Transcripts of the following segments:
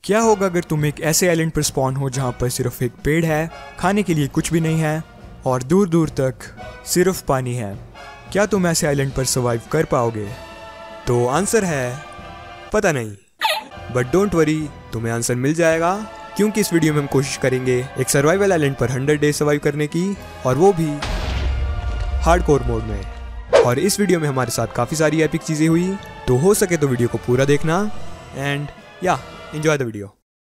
क्या होगा अगर तुम एक ऐसे आइलैंड पर स्पॉन हो जहाँ पर सिर्फ एक पेड़ है, खाने के लिए कुछ भी नहीं है और दूर दूर तक सिर्फ पानी है? क्या तुम ऐसे आइलैंड पर सर्वाइव कर पाओगे? तो आंसर है पता नहीं, बट डोंट वरी, तुम्हें आंसर मिल जाएगा, क्योंकि इस वीडियो में हम कोशिश करेंगे एक सर्वाइवल आइलैंड पर 100 डेज सर्वाइव करने की, और वो भी हार्डकोर मोड में। और इस वीडियो में हमारे साथ काफ़ी सारी एपिक चीज़ें हुई, तो हो सके तो वीडियो को पूरा देखना एंड या एंजॉय द वीडियो।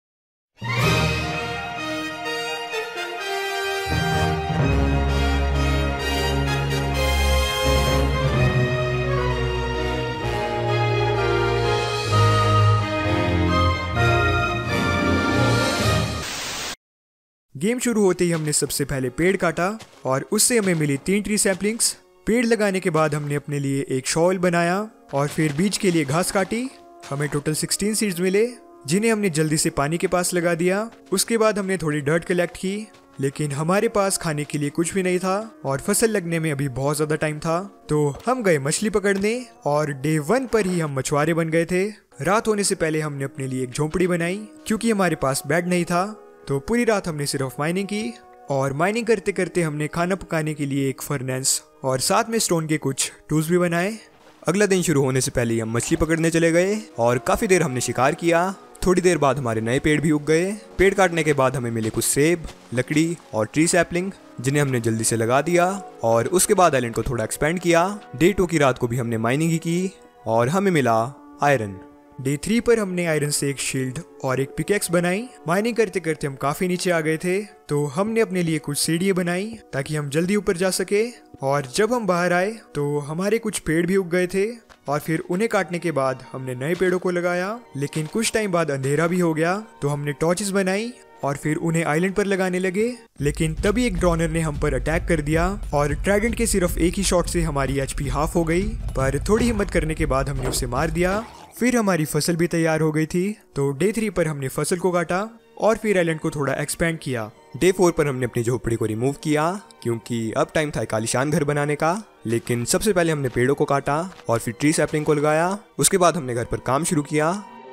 गेम शुरू होते ही हमने सबसे पहले पेड़ काटा और उससे हमें मिली 3 ट्री सैपलिंग्स। पेड़ लगाने के बाद हमने अपने लिए एक शॉल बनाया और फिर बीज के लिए घास काटी। हमें टोटल 16 सीड्स मिले, जिन्हें हमने जल्दी से पानी के पास लगा दिया। उसके बाद हमने थोड़ी डर्ट कलेक्ट की, लेकिन हमारे पास खाने के लिए कुछ भी नहीं था और फसल लगने में अभी बहुत ज़्यादा टाइम था। तो हम गए मछली पकड़ने और डे 1 पर ही हम मछुआरे बन गए थे। रात होने से पहले हमने अपने लिए एक झोंपड़ी बनाई, क्योंकि हमारे पास बेड नहीं था। तो पूरी रात हमने सिर्फ माइनिंग की, और माइनिंग करते करते हमने खाना पकाने के लिए एक फर्नेस और साथ में स्टोन के कुछ टूल्स भी बनाए। अगला दिन शुरू होने से पहले हम मछली पकड़ने चले गए और काफ़ी देर हमने शिकार किया। थोड़ी देर बाद हमारे नए पेड़ भी उग गए। पेड़ काटने के बाद हमें मिले कुछ सेब, लकड़ी और ट्री सैपलिंग, जिन्हें हमने जल्दी से लगा दिया। और उसके बाद आइलैंड को थोड़ा एक्सपेंड किया। डे 2 की रात को भी हमने माइनिंग ही की और हमें मिला आयरन। डे 3 पर हमने आयरन से एक शील्ड और एक पिकेक्स बनाई। माइनिंग करते करते हम काफी नीचे आ गए थे, तो हमने अपने लिए कुछ सीढ़ियां बनाई ताकि हम जल्दी ऊपर जा सके। और जब हम बाहर आए तो हमारे कुछ पेड़ भी उग गए थे, और फिर उन्हें काटने के बाद हमने नए पेड़ों को लगाया। लेकिन कुछ टाइम बाद अंधेरा भी हो गया, तो हमने टॉर्चेस बनाई और फिर उन्हें आइलैंड पर लगाने लगे। लेकिन तभी एक ड्रोनर ने हम पर अटैक कर दिया और ट्राइडेंट के सिर्फ एक ही शॉट से हमारी एचपी हाफ हो गई, पर थोड़ी हिम्मत करने के बाद हमने उसे मार दिया। फिर हमारी फसल भी तैयार हो गई थी, तो डे 3 पर हमने फसल को काटा और फिर आइलैंड को थोड़ा एक्सपेंड किया। डे 4 पर हमने अपनी झोपड़ी को रिमूव किया, क्योंकि अब टाइम था एक आलीशान घर बनाने का। लेकिन सबसे पहले हमने पेड़ों को काटा और फिर ट्री सैपलिंग को लगाया। उसके बाद हमने घर पर काम शुरू किया।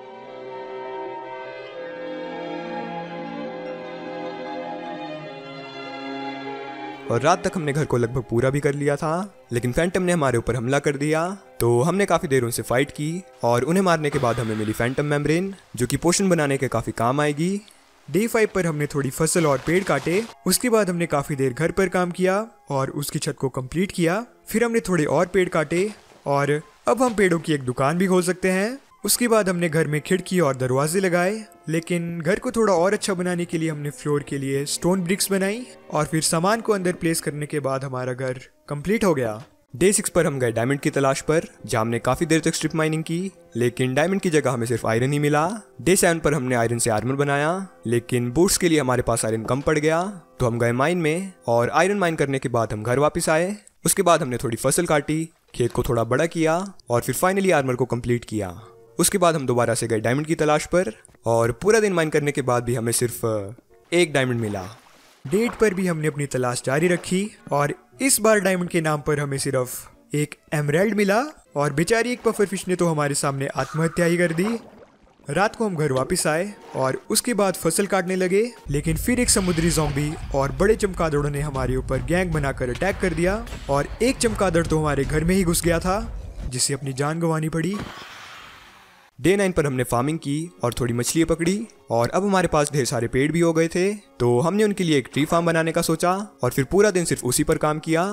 और रात तक हमने घर को लगभग पूरा भी कर लिया था, लेकिन फैंटम ने हमारे ऊपर हमला कर दिया। तो हमने काफ़ी देर उनसे फाइट की और उन्हें मारने के बाद हमें मिली फैंटम मेम्ब्रेन, जो कि पोशन बनाने के काफ़ी काम आएगी। डे 5 पर हमने थोड़ी फसल और पेड़ काटे। उसके बाद हमने काफ़ी देर घर पर काम किया और उसकी छत को कंप्लीट किया। फिर हमने थोड़े और पेड़ काटे और अब हम पेड़ों की एक दुकान भी खोल सकते हैं। उसके बाद हमने घर में खिड़की और दरवाजे लगाए, लेकिन घर को थोड़ा और अच्छा बनाने के लिए हमने फ्लोर के लिए स्टोन ब्रिक्स बनाई और फिर सामान को अंदर प्लेस करने के बाद हमारा घर कंप्लीट हो गया। डे 6 पर हम गए डायमंड की तलाश पर, जहाँ हमने काफ़ी देर तक स्ट्रिप माइनिंग की, लेकिन डायमंड की जगह हमें सिर्फ आयरन ही मिला। डे 7 पर हमने आयरन से आर्मर बनाया, लेकिन बूट्स के लिए हमारे पास आयरन कम पड़ गया, तो हम गए माइन में और आयरन माइन करने के बाद हम घर वापस आए। उसके बाद हमने थोड़ी फसल काटी, खेत को थोड़ा बड़ा किया और फिर फाइनली आर्मर को कंप्लीट किया। उसके बाद हम दोबारा से गए डायमंड की तलाश पर, और पूरा दिन माइन करने के बाद भी हमें सिर्फ एक डायमंड मिला। डे 8 पर भी हमने अपनी तलाश जारी रखी और इस बार डायमंड के नाम पर हमें सिर्फ एक एमराल्ड मिला, और बेचारी एक पफर फिश ने तो हमारे सामने आत्महत्या ही कर दी। रात को हम घर वापस आए और उसके बाद फसल काटने लगे, लेकिन फिर एक समुद्री ज़ॉम्बी और बड़े चमगादड़ों ने हमारे ऊपर गैंग बनाकर अटैक कर दिया, और एक चमगादड़ तो हमारे घर में ही घुस गया था, जिससे अपनी जान गंवानी पड़ी। डे 9 पर हमने फार्मिंग की और थोड़ी मछलियाँ पकड़ी, और अब हमारे पास ढेर सारे पेड़ भी हो गए थे, तो हमने उनके लिए एक ट्री फार्म बनाने का सोचा और फिर पूरा दिन सिर्फ उसी पर काम किया।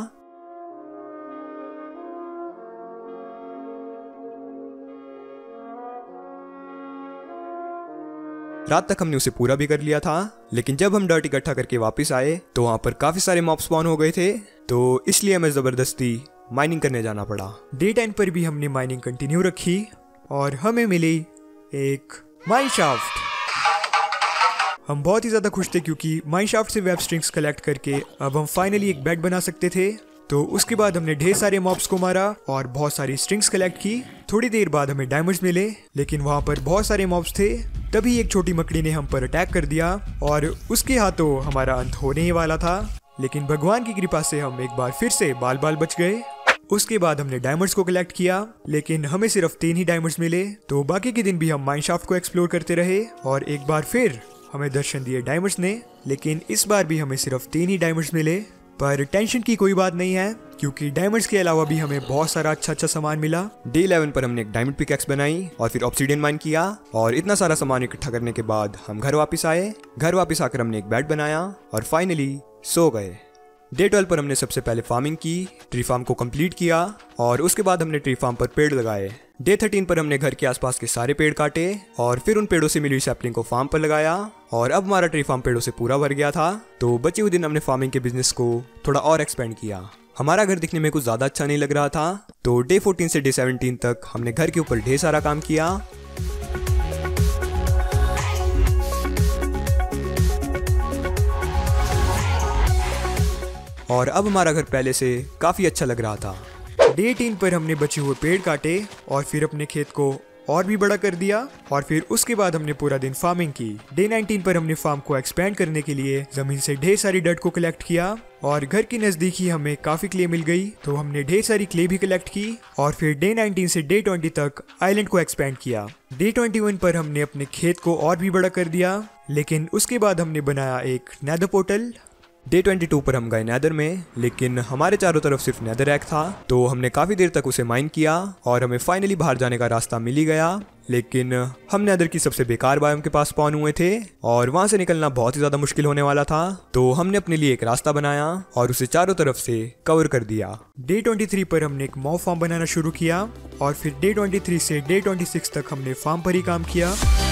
रात तक हमने उसे पूरा भी कर लिया था, लेकिन जब हम डर्ट इकट्ठा करके वापस आए तो वहाँ पर काफ़ी सारे मॉब स्पॉन हो गए थे, तो इसलिए हमें ज़बरदस्ती माइनिंग करने जाना पड़ा। डे 10 पर भी हमने माइनिंग कंटिन्यू रखी और हमें मिली एक माइन शाफ्ट। हम बहुत ही ज़्यादा खुश थे, क्योंकि माइन शाफ्ट से वेब स्ट्रिंग्स कलेक्ट करके अब हम फाइनली एक बेड बना सकते थे। तो उसके बाद हमने ढेर सारे मॉब्स को मारा और बहुत सारी स्ट्रिंग्स कलेक्ट की। थोड़ी देर बाद हमें डायमंड्स मिले, लेकिन वहाँ पर बहुत सारे मॉब्स थे। तभी एक छोटी मकड़ी ने हम पर अटैक कर दिया और उसके हाथों हमारा अंत होने ही वाला था, लेकिन भगवान की कृपा से हम एक बार फिर से बाल बाल बच गए। उसके बाद हमने डायमंड्स को कलेक्ट किया, लेकिन हमें सिर्फ 3 ही डायमंड्स मिले। तो बाकी के दिन भी हम माइनशाफ्ट को एक्सप्लोर करते रहे और एक बार फिर हमें दर्शन दिए डायमंड्स ने, लेकिन इस बार भी हमें सिर्फ 3 ही डायमंड्स मिले। पर टेंशन की कोई बात नहीं है, क्योंकि डायमंड्स के अलावा भी हमें बहुत सारा अच्छा सामान मिला। डे 11 पर हमने एक डायमंड पिकैक्स बनाई और फिर ऑब्सीडियन माइन किया और इतना सारा सामान इकट्ठा करने के बाद हम घर वापस आए। घर वापस आकर हमने एक बेड बनाया और फाइनली सो गए। डे 12 पर हमने सबसे पहले फार्मिंग की, ट्री फार्म को कंप्लीट किया और उसके बाद हमने ट्री फार्म पर पेड़ लगाए। डे 13 पर हमने घर के आसपास के सारे पेड़ काटे और फिर उन पेड़ों से मिली हुई सैपलिंग को फार्म पर लगाया और अब हमारा ट्री फार्म पेड़ों से पूरा भर गया था। तो बचे हुए दिन हमने फार्मिंग के बिजनेस को थोड़ा और एक्सपेंड किया। हमारा घर दिखने में कुछ ज़्यादा अच्छा नहीं लग रहा था, तो डे 14 से डे 17 तक हमने घर के ऊपर ढेर सारा काम किया। और अब हमारा घर पहले से काफ़ी अच्छा लग रहा था। डे 18 पर हमने बचे हुए पेड़ काटे और फिर अपने खेत को और भी बड़ा कर दिया और फिर उसके बाद हमने पूरा दिन फार्मिंग की। डे 19 पर हमने फार्म को एक्सपेंड करने के लिए जमीन से ढेर सारी डर्ट को कलेक्ट किया और घर के नजदीक ही हमें काफी क्ले मिल गई, तो हमने ढेर सारी क्ले भी कलेक्ट की और फिर डे 19 से डे 20 तक आइलैंड को एक्सपेंड किया। डे 21 पर हमने अपने खेत को और भी बड़ा कर दिया, लेकिन उसके बाद हमने बनाया एक नेदर पोर्टल। डे 22 पर हम गए नेदर में, लेकिन हमारे चारों तरफ सिर्फ नेदर एग था, तो हमने काफ़ी देर तक उसे माइन किया और हमें फाइनली बाहर जाने का रास्ता मिल ही गया। लेकिन हम नेदर की सबसे बेकार बायोम के पास स्पॉन हुए थे और वहाँ से निकलना बहुत ही ज़्यादा मुश्किल होने वाला था, तो हमने अपने लिए एक रास्ता बनाया और उसे चारों तरफ से कवर कर दिया। डे 23 पर हमने एक मॉब फार्म बनाना शुरू किया और फिर डे 23 से डे 26 तक हमने फार्म पर ही काम किया।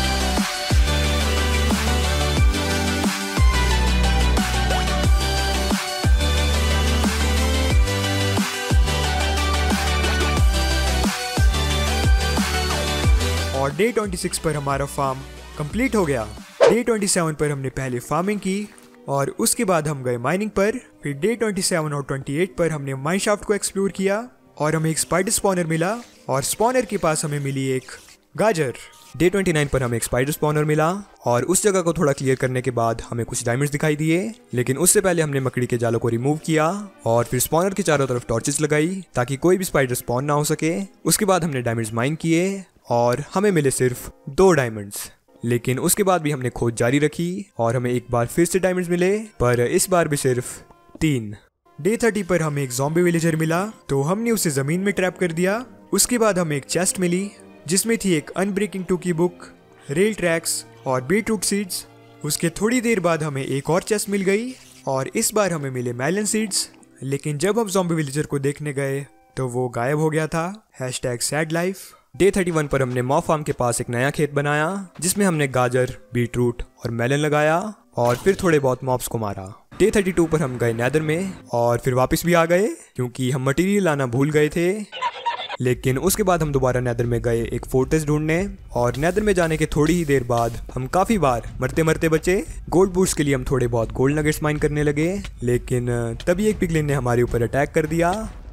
और डे 26 पर हमारा फार्म कंप्लीट हो गया। डे 27 पर हमने पहले फार्मिंग की और उसके बाद हम गए माइनिंग पर। फिर डे 27 और 28 पर हमने माइनशाफ्ट को एक्सप्लोर किया और हमें एक स्पाइडर स्पॉनर मिला और स्पॉनर के पास हमें मिली एक गाजर। डे 29 पर हमें एक स्पाइडर स्पॉनर मिला और उस जगह को थोड़ा क्लियर करने के बाद हमें कुछ डायमंड्स दिखाई दिए, लेकिन उससे पहले हमने मकड़ी के जालों को रिमूव किया और फिर स्पॉनर के चारों तरफ टॉर्चेस लगाई ताकि कोई भी स्पाइडर स्पॉन ना हो सके। उसके बाद हमने डायमंड्स माइन किए और हमें मिले सिर्फ 2 डायमंड्स, लेकिन उसके बाद भी हमने खोज जारी रखी और हमें एक बार फिर से डायमंड्स मिले, पर इस बार भी सिर्फ 3। डे 30 पर हमें एक ज़ॉम्बी विलेजर मिला, तो हमने उसे ज़मीन में ट्रैप कर दिया। उसके बाद हमें एक चेस्ट मिली जिसमें थी एक अनब्रेकिंग 2 की बुक, रेल ट्रैक्स और बीटरूट सीड्स। उसके थोड़ी देर बाद हमें एक और चेस्ट मिल गई और इस बार हमें मिले मेलन सीड्स, लेकिन जब हम ज़ॉम्बी विलेजर को देखने गए तो वो गायब हो गया था। #sad life। डे 31 पर हमने मॉब फार्म के पास एक नया खेत बनाया जिसमें हमने गाजर, बीटरूट और मेलन लगाया और फिर थोड़े बहुत मॉब्स को मारा। डे 32 पर हम गए नेदर में और फिर वापस भी आ गए क्योंकि हम मटेरियल लाना भूल गए थे। लेकिन उसके बाद हम दोबारा नेदर में गए एक फोर्ट्रेस ढूंढने और नेदर में जाने के थोड़ी ही देर बाद हम काफ़ी बार मरते मरते बचे। गोल्ड बूस्ट के लिए हम थोड़े बहुत गोल्ड नगेट्स माइन करने लगे, लेकिन तभी एक पिगलिन ने हमारे ऊपर अटैक कर दिया।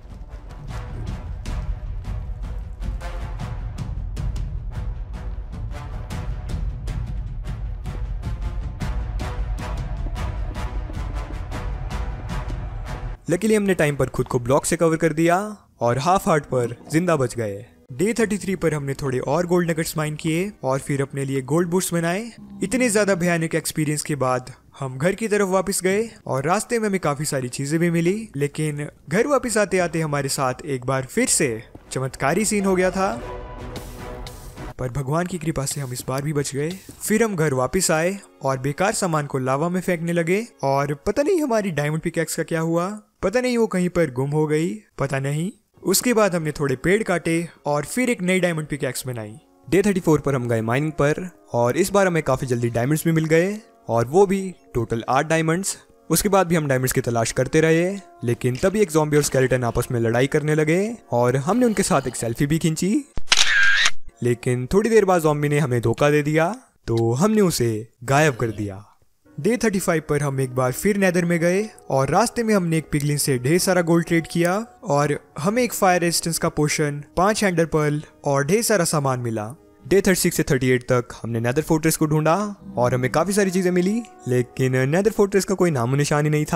लकीली हमने टाइम पर खुद को ब्लॉक से कवर कर दिया और हाफ हार्ट पर जिंदा बच गए। डे 33 पर हमने थोड़े और गोल्ड नगेट्स माइन किए और फिर अपने लिए गोल्ड बूस्ट बनाए। इतने ज्यादा भयानक एक्सपीरियंस के बाद हम घर की तरफ वापस गए और रास्ते में हमें काफी सारी चीजें भी मिली, लेकिन घर वापस आते आते हमारे साथ एक बार फिर से चमत्कारी सीन हो गया था, पर भगवान की कृपा से हम इस बार भी बच गए। फिर हम घर वापस आए और बेकार सामान को लावा में फेंकने लगे और पता नहीं हमारी डायमंड पिकैक्स का क्या हुआ, पता नहीं वो कहीं पर गुम हो गई, पता नहीं। उसके बाद हमने थोड़े पेड़ काटे और फिर एक नई डायमंड पिकैक्स बनाई। डे 34 पर हम गए माइनिंग पर और इस बार हमें काफ़ी जल्दी डायमंड्स भी मिल गए और वो भी टोटल 8 डायमंड्स। उसके बाद भी हम डायमंड्स की तलाश करते रहे, लेकिन तभी एक ज़ॉम्बी और स्केलेटन आपस में लड़ाई करने लगे और हमने उनके साथ एक सेल्फी भी खींची, लेकिन थोड़ी देर बाद ज़ॉम्बी ने हमें धोखा दे दिया तो हमने उसे गायब कर दिया। डे 35 पर हम एक बार फिर नेदर में गए और रास्ते में हमने एक पिगलिन से ढेर सारा गोल्ड ट्रेड किया और हमें एक फायर रेजिस्टेंस का पोशन, 5 एंडर पर्ल और ढेर सारा सामान मिला। डे 36 से 38 तक हमने नेदर फोर्ट्रेस को ढूंढा और हमें काफ़ी सारी चीज़ें मिली, लेकिन नेदर फोर्ट्रेस का कोई नामो निशान ही नहीं था।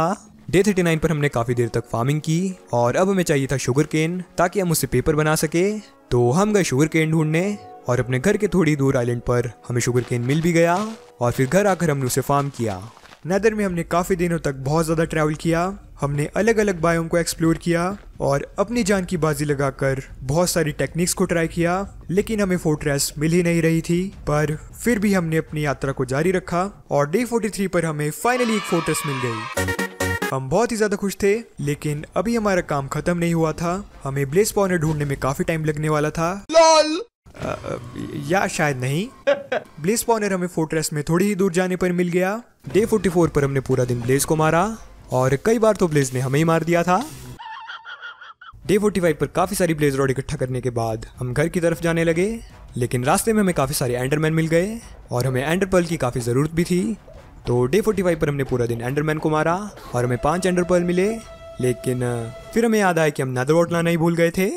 डे 39 पर हमने काफ़ी देर तक फार्मिंग की और अब हमें चाहिए था शुगर केन ताकि हम उससे पेपर बना सके। तो हम गए शुगर केन ढूंढने और अपने घर के थोड़ी दूर आइलैंड पर हमें शुगर केन मिल भी गया और फिर घर आकर हमने उसे फार्म किया। नेदर में हमने काफ़ी दिनों तक बहुत ज़्यादा ट्रैवल किया। हमने अलग अलग बायोम को एक्सप्लोर किया और अपनी जान की बाजी लगाकर बहुत सारी टेक्निक्स को ट्राई किया, लेकिन हमें फोर्ट्रेस मिल ही नहीं रही थी। पर फिर भी हमने अपनी यात्रा को जारी रखा और डे 43 पर हमें फाइनली एक फोर्ट्रेस मिल गई। हम बहुत ही ज़्यादा खुश थे, लेकिन अभी हमारा काम ख़त्म नहीं हुआ था। हमें ब्लेज स्पॉनर ढूंढने में काफ़ी टाइम लगने वाला था। या शायद नहीं। ब्लेज स्पॉनर हमें फोर्ट्रेस में थोड़ी ही दूर जाने पर मिल गया। डे 44 पर हमने पूरा दिन ब्लेज को मारा और कई बार तो ब्लेज ने हमें ही मार दिया था। डे 45 पर काफ़ी सारी ब्लेज रॉड इकट्ठा करने के बाद हम घर की तरफ जाने लगे, लेकिन रास्ते में हमें काफ़ी सारे एंडरमैन मिल गए और हमें एंडर पर्ल की काफ़ी ज़रूरत भी थी। तो डे 45 पर हमने पूरा दिन एंडरमैन को मारा और हमें 5 एंडर पर्ल मिले, लेकिन फिर हमें याद आया कि हम नेदरवॉर्ट लाना ही भूल गए थे।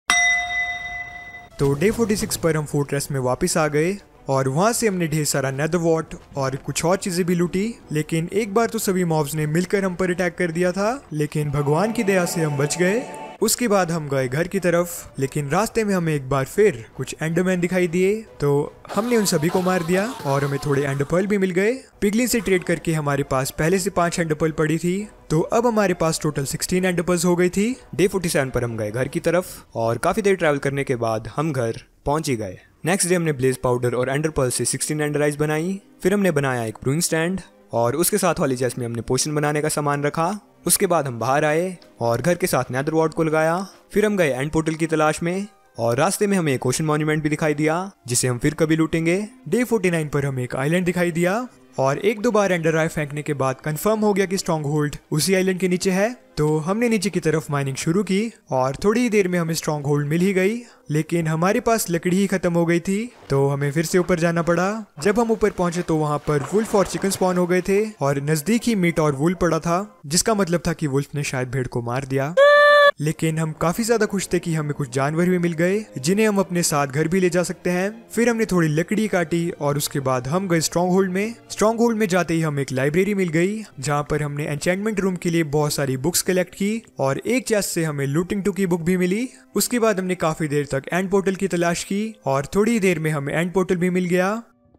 तो डे 46 पर हम फोर्ट्रेस में वापस आ गए और वहाँ से हमने ढेर सारा नेदरवॉर्ट और कुछ और चीज़ें भी लूटी। लेकिन एक बार तो सभी मॉब्स ने मिलकर हम पर अटैक कर दिया था, लेकिन भगवान की दया से हम बच गए। उसके बाद हम गए घर की तरफ, लेकिन रास्ते में हमें एक बार फिर कुछ एंडरमैन दिखाई दिए। तो हमने उन सभी को मार दिया और हमें थोड़े एंडरपर्ल भी मिल गए। पिगलिन से ट्रेड करके हमारे पास पहले से 5 एंडरपर्ल पड़ी थी, तो अब हमारे पास टोटल 16 एंडरपर्ल्स हो गई थी। डे 47 पर हम गए घर की तरफ और काफ़ी देर ट्रैवल करने के बाद हम घर पहुंच ही गए। नेक्स्ट डे हमने ब्लेज पाउडर और एंडरपर्ल से 16 एंडर आइज बनाई। फिर हमने बनाया एक ब्रूइंग स्टैंड और उसके साथ वाली चेस्ट में हमने पोशन बनाने का सामान रखा। उसके बाद हम बाहर आए और घर के साथ नेदरवॉर्ट को लगाया। फिर हम गए एंड पोर्टल की तलाश में और रास्ते में हमें एक ओशन मॉन्यूमेंट भी दिखाई दिया, जिसे हम फिर कभी लूटेंगे। डे 49 पर हमें एक आइलैंड दिखाई दिया और एक दो बार एंडर आई फेंकने के बाद कंफर्म हो गया कि स्ट्रॉन्ग होल्ड उसी आइलैंड के नीचे है। तो हमने नीचे की तरफ माइनिंग शुरू की और थोड़ी ही देर में हमें स्ट्रॉन्ग होल्ड मिल ही गई, लेकिन हमारे पास लकड़ी ही खत्म हो गई थी, तो हमें फिर से ऊपर जाना पड़ा। जब हम ऊपर पहुंचे तो वहां पर वुल्फ और चिकन स्पॉन हो गए थे और नजदीक ही मीट और वुल पड़ा था, जिसका मतलब था कि वुल्फ ने शायद भेड़ को मार दिया। लेकिन हम काफी ज्यादा खुश थे कि हमें कुछ जानवर भी मिल गए जिन्हें हम अपने साथ घर भी ले जा सकते हैं। फिर हमने थोड़ी लकड़ी काटी और उसके बाद हम गए स्ट्रॉन्ग होल्ड में। स्ट्रॉन्ग होल्ड में जाते ही हमें एक लाइब्रेरी मिल गई, जहाँ पर हमने एन्चेंटमेंट रूम के लिए बहुत सारी बुक्स कलेक्ट की और एक चेस्ट से हमें लूटिंग 2 की बुक भी मिली। उसके बाद हमने काफी देर तक एंड पोर्टल की तलाश की और थोड़ी देर में हमें एंड पोर्टल भी मिल गया।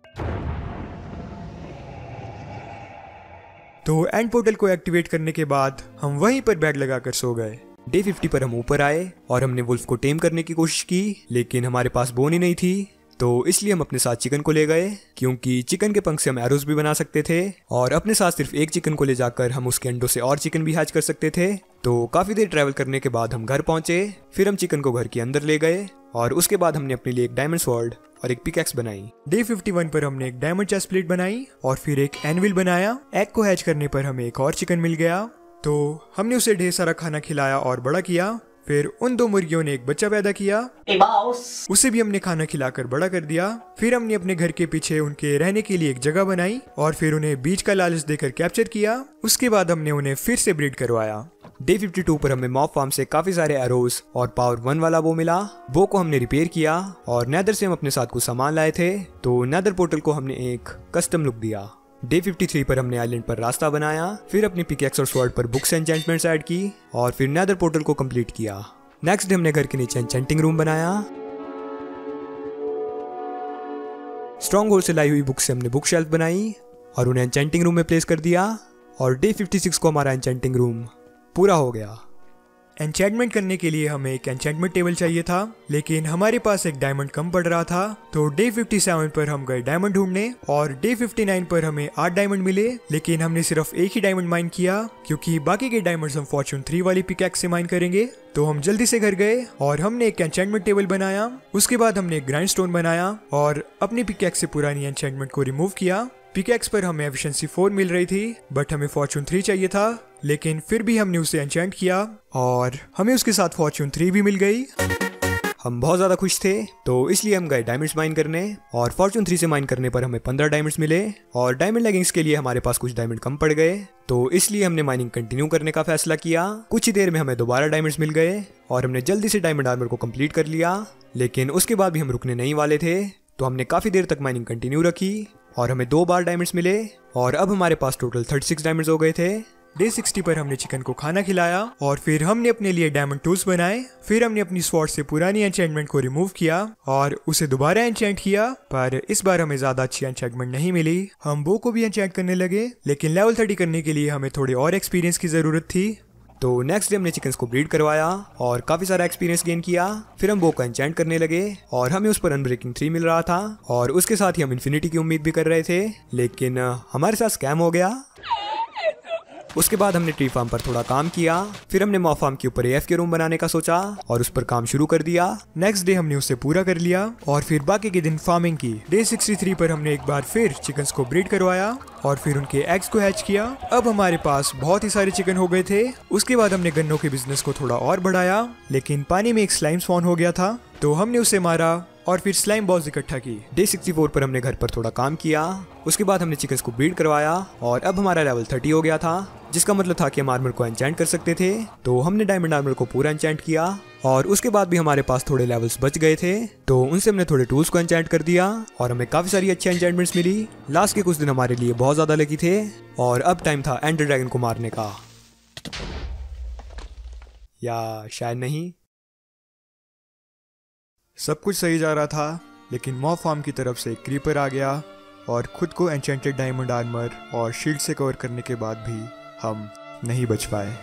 तो एंड पोर्टल को एक्टिवेट करने के बाद हम वहीं पर बेड लगाकर सो गए। डे 50 पर हम ऊपर आए और हमने वुल्फ को टेम करने की कोशिश की, लेकिन हमारे पास बोन ही नहीं थी, तो इसलिए हम अपने साथ चिकन को ले गए, क्योंकि चिकन के पंख से हम एरोज भी बना सकते थे और अपने साथ सिर्फ एक चिकन को ले जाकर हम उसके अंडों से और चिकन भी हैच कर सकते थे। तो काफ़ी देर ट्रैवल करने के बाद हम घर पहुंचे। फिर हम चिकन को घर के अंदर ले गए और उसके बाद हमने अपने लिए एक डायमंड स्वॉर्ड और एक पिकैक्स बनाई। डे 51 पर हमने एक डायमंड चेस्ट प्लेट बनाई और फिर एक एनविल बनाया। एग को हैच करने पर हमें एक और चिकन मिल गया, तो हमने उसे ढेर सारा खाना खिलाया और बड़ा किया। फिर उन 2 मुर्गियों ने एक बच्चा पैदा किया, उसे भी हमने खाना खिलाकर बड़ा कर दिया। फिर हमने अपने घर के पीछे उनके रहने के लिए एक जगह बनाई और फिर उन्हें बीज का लालच देकर कैप्चर किया। उसके बाद हमने उन्हें फिर से ब्रीड करवाया। डे 52 पर हमें मॉब फार्म से काफी सारे एरोज और पावर 1 वाला बो मिला। बो को हमने रिपेयर किया और नेदर से हम अपने साथ कुछ सामान लाए थे, तो नेदर पोर्टल को हमने एक कस्टम लुक दिया। डे 53 पर हमने आइलैंड पर रास्ता बनाया, फिर अपनी पिकैक्स और स्वॉर्ड पर बुक्स एन्चेंटमेंट्स ऐड की और फिर नेदर पोर्टल को कंप्लीट किया। नेक्स्ट डे हमने घर के नीचे एन्चेंटिंग रूम बनाया। स्ट्रॉन्ग होल्ड से लाई हुई बुक से हमने बुक शेल्फ बनाई और उन्हें एन्चेंटिंग रूम में प्लेस कर दिया और डे 56 को हमारा एन्चेंटिंग रूम पूरा हो गया। एन्चेंटमेंट करने के लिए हमें एक एन्चेंटमेंट टेबल चाहिए था, लेकिन हमारे पास एक डायमंड कम पड़ रहा था, तो डे 57 पर हम गए डायमंड ढूंढने और डे 59 पर हमें 8 डायमंड मिले, लेकिन हमने सिर्फ एक ही डायमंड माइन किया क्योंकि बाकी के डायमंड्स हम फॉर्चून 3 वाली पिकैक्स से माइन करेंगे। तो हम जल्दी से घर गए और हमने एक एन्चेंटमेंट टेबल बनाया। उसके बाद हमने एक ग्राइंड स्टोन बनाया और अपनी पिकैक्स से पुरानी एन्चेंटमेंट को रिमूव किया। पिकैक्स पर हमें एफिशिएंसी 4 मिल रही थी, बट हमें फॉर्चून 3 चाहिए था, लेकिन फिर भी हमने उसे एन्चेंट किया और हमें उसके साथ फॉर्चून 3 भी मिल गई। हम बहुत ज़्यादा खुश थे, तो इसलिए हम गए डायमंड्स माइन करने और फॉर्चून 3 से माइन करने पर हमें 15 डायमंड्स मिले और डायमंड लेगिंग्स के लिए हमारे पास कुछ डायमंड कम पड़ गए, तो इसलिए हमने माइनिंग कंटिन्यू करने का फैसला किया। कुछ ही देर में हमें दोबारा डायमंड्स मिल गए और हमने जल्दी से डायमंड आर्मर को कंप्लीट कर लिया, लेकिन उसके बाद भी हम रुकने नहीं वाले थे, तो हमने काफ़ी देर तक माइनिंग कंटिन्यू रखी और हमें 2 बार डायमंड्स मिले और अब हमारे पास टोटल 36 डायमंड्स हो गए थे। डे 60 पर हमने चिकन को खाना खिलाया और फिर हमने अपने लिए डायमंड टूल्स बनाए। फिर हमने अपनी स्वॉर्ड से पुरानी एन्चेंटमेंट को रिमूव किया और उसे दोबारा एन्चेंट किया, पर इस बार हमें ज्यादा अच्छी एन्चेंटमेंट नहीं मिली। हम बो को भी एन्चेंट करने लगे, लेकिन लेवल 30 करने के लिए हमें थोड़े और एक्सपीरियंस की जरूरत थी। तो नेक्स्ट डे हमने चिकन्स को ब्रीड करवाया और काफ़ी सारा एक्सपीरियंस गेन किया। फिर हम बो का एन्चेंट करने लगे और हमें उस पर अनब्रेकिंग 3 मिल रहा था और उसके साथ ही हम इन्फिनिटी की उम्मीद भी कर रहे थे, लेकिन हमारे साथ स्कैम हो गया। उसके बाद हमने ट्री फार्म पर थोड़ा काम किया। फिर हमने मॉ फार्म के ऊपर AF के रूम बनाने का सोचा और उस पर काम शुरू कर दिया। नेक्स्ट डे हमने उसे पूरा कर लिया और फिर बाकी के दिन फार्मिंग की। डे 63 पर हमने एक बार फिर चिकन्स को ब्रीड करवाया और फिर उनके एग्स को हैच किया। अब हमारे पास बहुत ही सारे चिकन हो गए थे। उसके बाद हमने गन्नों के बिजनेस को थोड़ा और बढ़ाया, लेकिन पानी में एक स्लाइम स्पॉन हो गया था, तो हमने उसे मारा और फिर स्लाइम बॉल्स इकट्ठा की। डे 64 पर हमने घर पर थोड़ा काम किया। उसके बाद हमने चिकन्स को ब्रीड करवाया और अब हमारा लेवल 30 हो गया था, जिसका मतलब था कि हम आर्मर को एन्चेंट कर सकते थे। तो हमने डायमंड आर्मर को पूरा एन्चेंट किया और उसके बाद भी हमारे पास थोड़े लेवल्स बच गए थे, तो उनसे हमने थोड़े टूल्स को एन्चेंट कर दिया और हमें काफ़ी सारी अच्छी एन्चेंटमेंट्स मिली। लास्ट के कुछ दिन हमारे लिए बहुत ज़्यादा लकी थे और अब टाइम था एंडर ड्रैगन को मारने का, या शायद नहीं। सब कुछ सही जा रहा था, लेकिन मॉ फार्म की तरफ से एक क्रीपर आ गया और खुद को एन्चेंटेड डायमंड आर्मर और शील्ड से कवर करने के बाद भी हम नहीं बच पाए।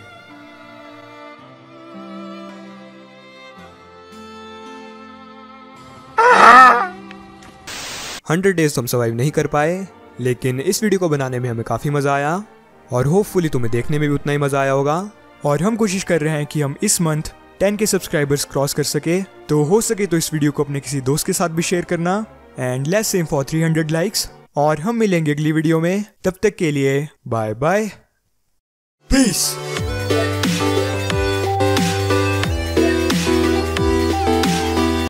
$100 डेज हम सर्वाइव नहीं कर पाए, लेकिन इस वीडियो को बनाने में हमें काफ़ी मज़ा आया और होपफुली तुम्हें देखने में भी उतना ही मज़ा आया होगा। और हम कोशिश कर रहे हैं कि हम इस मंथ 10 के सब्सक्राइबर्स क्रॉस कर सके, तो हो सके तो इस वीडियो को अपने किसी दोस्त के साथ भी शेयर करना। And let's aim for 300 likes और हम मिलेंगे अगली वीडियो में। तब तक के लिए बाय बाय, पीस।